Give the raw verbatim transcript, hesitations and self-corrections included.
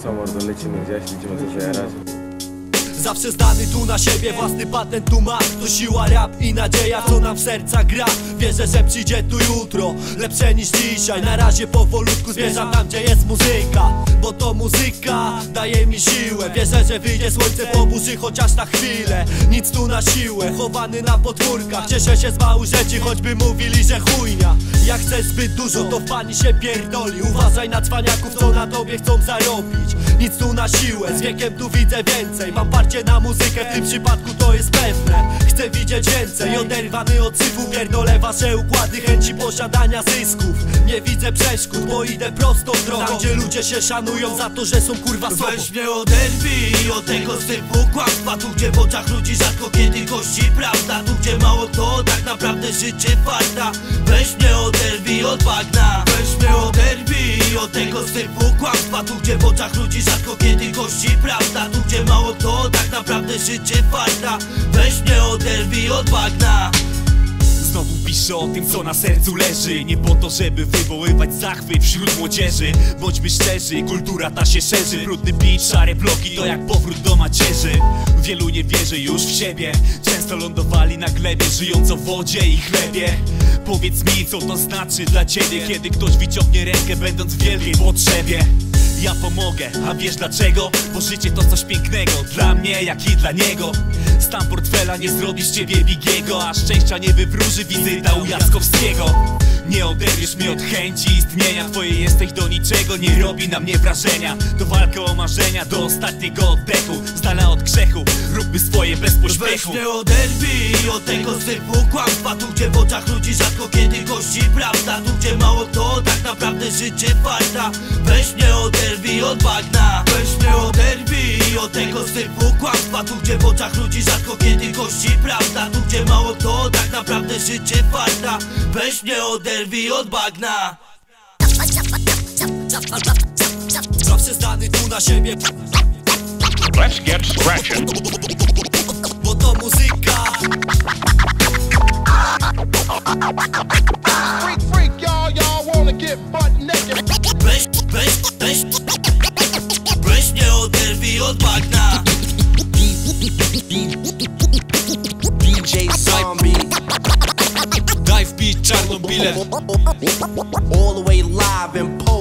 Co mordo, lecimy gdzieś, widzimy co zajarać. Zawsze zdany tu na siebie, własny patent tu ma. To siła, rap i nadzieja, co nam w serca gra. Wierzę, że przyjdzie tu jutro, lepsze niż dzisiaj. Na razie powolutku zmierzam tam, gdzie jest muzyka, bo to muzyka daje mi siłę. Wierzę, że wyjdzie słońce po burzy, chociaż na chwilę. Nic tu na siłę, chowany na podwórkach. Cieszę się z małych rzeczy, choćby mówili, że chujnia. Jak chcesz zbyt dużo, to w pani się pierdoli. Uważaj na cwaniaków, co na tobie chcą zarobić. Nic tu na siłę, z wiekiem tu widzę więcej. Mam parcie na muzykę, w tym przypadku to jest pewne. Chcę widzieć więcej, oderwany od syfu. Pierdolę wasze układy, chęci posiadania zysków. Nie widzę przeszkód, bo idę prostą drogą, tam gdzie ludzie się szanują za to, że są kurwa sobą. Weź mnie oderwij od tego syfu kłamstwa. Tu gdzie w oczach ludzi rzadko kiedy gości prawda. Tu gdzie mało kto tak naprawdę życie farta. Weź mnie oderwij od bagna. Weź mnie oderwij od tego syfu kłamstwa. Tu gdzie w oczach ludzi rzadko kiedy gości prawda. Tu gdzie mało kto tak naprawdę życie farta. Weź mnie oderwij od bagna. Znowu piszę o tym, co na sercu leży. Nie po to, żeby wywoływać zachwyt wśród młodzieży. Bądźmy szczerzy, kultura ta się szerzy. Brudny beat, szare bloki, to jak powrót do macierzy. Wielu nie wierzy już w siebie. Często lądowali na glebie, żyjąc o wodzie i chlebie. Powiedz mi, co to znaczy dla ciebie, kiedy ktoś wyciągnie rękę, będąc w wielkiej potrzebie. Ja pomogę, a wiesz dlaczego? Bo życie to coś pięknego, dla mnie jak i dla niego. Stan portfela nie zrobi z ciebie bigiego, a szczęścia nie wywróży wizyta u Jackowskiego. Nie oderwiesz mnie od chęci istnienia, twoje jesteś do niczego, nie robi na mnie wrażenia. To walka o marzenia do ostatniego oddechu, z dala od grzechu, róbmy swoje bez pośpiechu. Weź mnie oderwij od tego syfu kłamstwa. Tu gdzie w oczach ludzi rzadko kiedy gości prawda. Tu gdzie mało kto tak naprawdę życie farta. Weź mnie oderwij od bagna. Weź mnie oderwij od tego syfu kłamstwa. Tu gdzie w oczach ludzi rzadko kiedy gości prawda. Tu gdzie mało kto tak naprawdę życie farta. Weź mnie oderwij od bagna. Zawsze zdany tu na siebie. Let's get scratching. Bo to muzyka. Freak, freak, y'all, y'all wanna get butt naked. Weź, weź, weź, weź mnie oderwij od bagna. D J Zombie. Dive Beat Czarnobile. All the way live in Poland.